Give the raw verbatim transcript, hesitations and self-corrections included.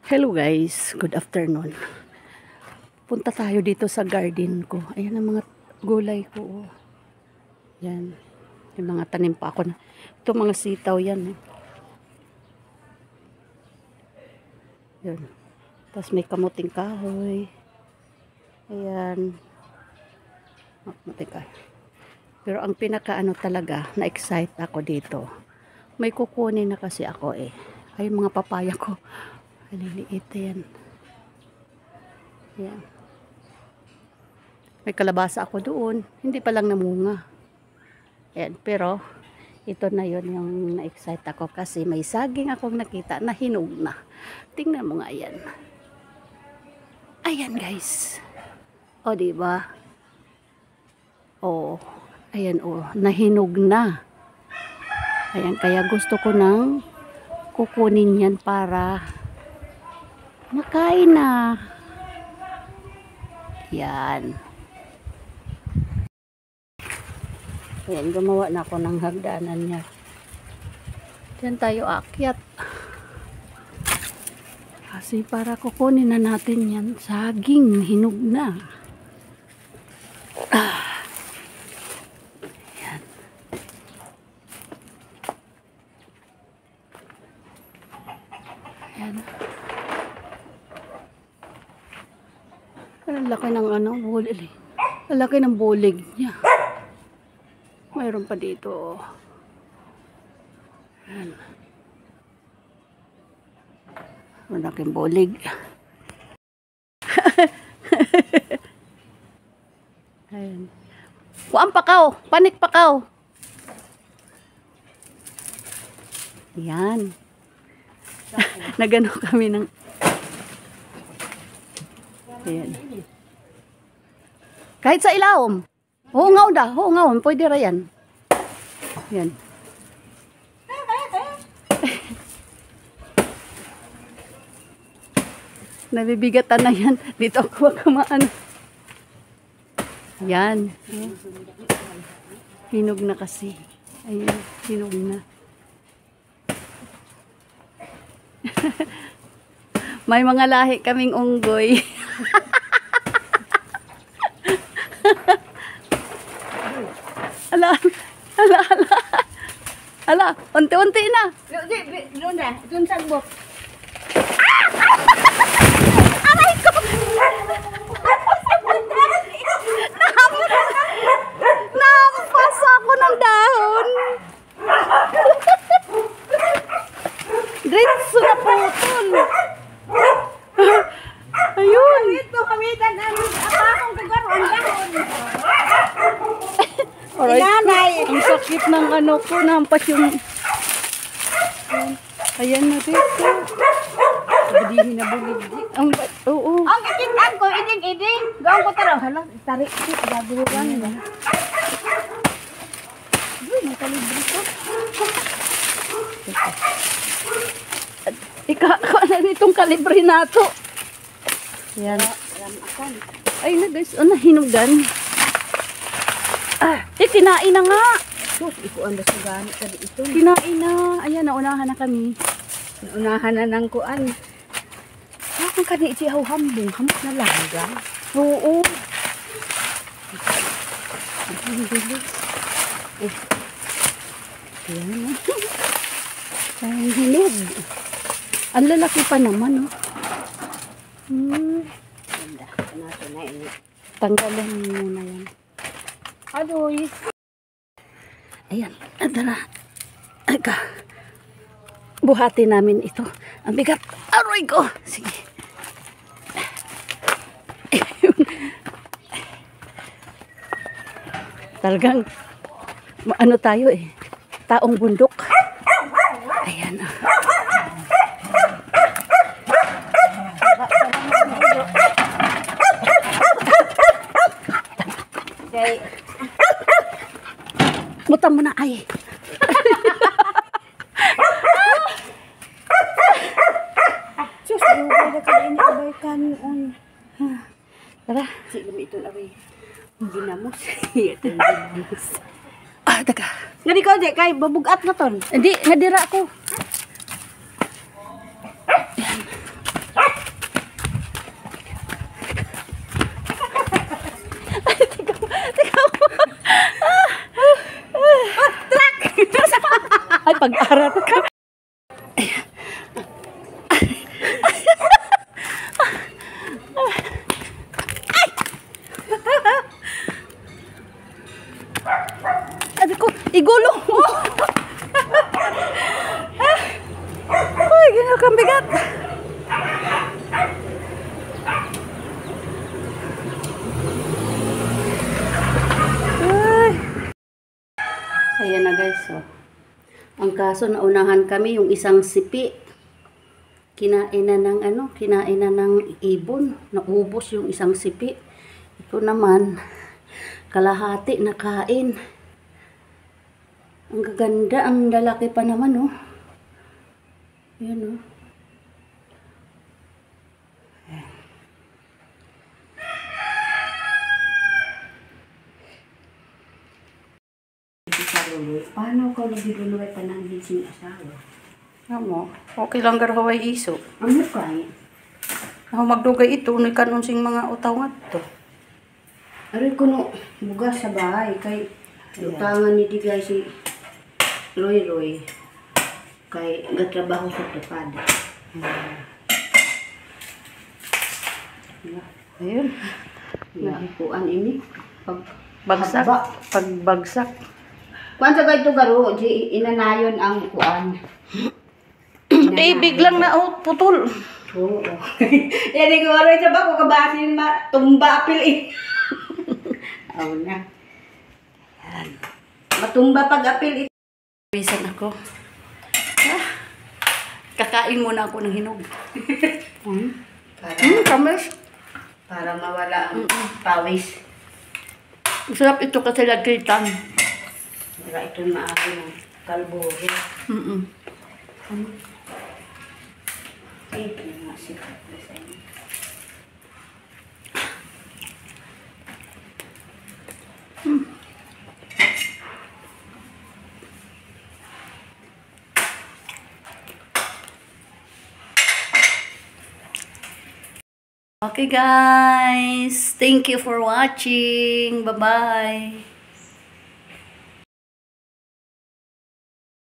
Hello guys, good afternoon. Punta tayo dito sa garden ko. Ayan ang mga gulay ko. Yan. Yung mga tanim pa ako na. Ito mga sitaw yan. Eh. Yan. Tapos may kamuting kahoy. Ayan. Kamuting kahoy. Pero ang pinaka ano talaga, na-excite ako dito. May kukunin na kasi ako eh. Ay mga papaya ko. Maliliit yan. Yan. May kalabasa ako doon. Hindi pa lang namunga. Ayan. Pero, ito na yon yung na-excite ako kasi may saging akong nakita na hinog na. Tingnan mo nga yan. Ayan guys. O, diba? O, ayan o. Nahinog na. Ayan. Kaya gusto ko nang kukunin yan para makain na. Yan. Yan, gumawa na ako ng hagdanan niya. Diyan tayo akyat. Kasi para kukunin na natin yan, saging, hinog na. Ah. Yan. Yan. Ang laki ng ano, bulig. Ang laki ng bulig niya. Mayroon pa dito. Ayan. Ang laking bulig. Ayan. Kuan pakaw, panik pakaw. Yan. Nagano kami ng ayan. Kahit sa ilawom. Hungaw da, hungaw, pwede ra yan. Yan. Nabibigatan na yan. Dito ako kumaan. Yan. Hinog na kasi. Ayun, hinog na. May mga lahi kaming unggoy. Ala, ala, ala. Ala, unti-unti na. Doon na, doon sa buk. Aray ko! Nahampas ako ng dahon. Diretso na putol. Ayun. Ito kamitan ang apakong kagaroon dahon. Alright. Nanay. Ang sakit ng ano ko, nampas yung... Ayan na dito. Badihin na bulig. Ang oo. Ang ikitan ko, iding-iding. Gawin ko tara. Hala, tarik ko. Gabuhan. Uy, nakalibre ko. Ika, ano nitong kalibre na to? Yan. Ay na guys, ano hinugan? Ah, eh, kinain na nga. Sus, ikuan na sa ganit ka ito. Kinain na. Ayan, naunahan na kami. Naunahan na ng kuan. Bakit ka di siya hambong? Hamok na langga. Oo. Ang bilis. Eh. Ayan na. Ang hinog. Ang lalaki pa naman, oh. Hmm. Ganda. Nato na ini. Tanggalin mo na yan. Adoy. Ayan. Adara. Aga. Buhati namin ito. Ang bigat. Aroy ko. Sige. Talagang ano tayo eh. Taong bundok. Ayan. Okay. Butang mo na ay. Sus, dugay na ka ini abay kan on. Tara. Sige mi ito na bay. Ginamos. Ito ginamos. Ah, taga. Ngadi ko di kay babugat na ton. Hindi, nadira ko. pag-aral ko. Sabi ko, igulong mo. Ay, gano'n kang bigat. Ay. Ayan na guys, oh. Ang kaso, naunahan kami yung isang sipi. Kinain na ng ano, kinain na ng ibon. Naubos yung isang sipi. Ito naman, kalahati na kain. Ang gaganda, ang lalaki pa naman, oh. Ayan, oh. Ayan. Paano ko nagluluway pa ng hindi asawa? Amo, okay lang garhaway iso. Ano kay? Ako magdugay ito, ni kanon sing mga utaw nga to. Aray ko no, bugas sa bahay, kay utangan ni Digay si Roy Roy. Kay gatrabaho sa tupad. Hmm. Ayun. Nahipuan ini. Pag bagsak. Pagbagsak. Kuan sa gayto garo, di inanayon ang kuan. Eh, biglang na oh, putol. Oo. Yan ko aro sa ba ko kabasin ma tumba apil eh. Aw na. Yan. Matumba pag apil eh. Bisan ako. Ah, kakain muna ako ng hinog. Hmm. Para, mm, kamis. Para mawala ang mm -mm. pawis. Masarap ito kasi lagkitan. Para ito maaari ng kalbohe. Mm -mm. Hmm. Ay, ito nga sikat na sa inyo. Hmm. Okay guys, thank you for watching. Bye-bye.